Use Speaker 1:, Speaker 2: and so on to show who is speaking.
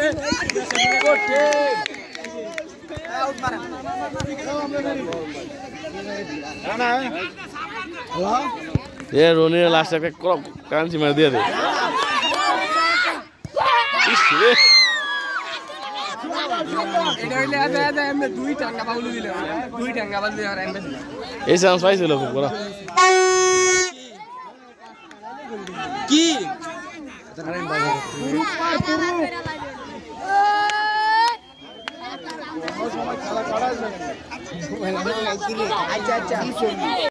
Speaker 1: ये रोनी ने लास्ट तक कांची मार दिया थे ऐसे हम स्वाइस लोग पूरा की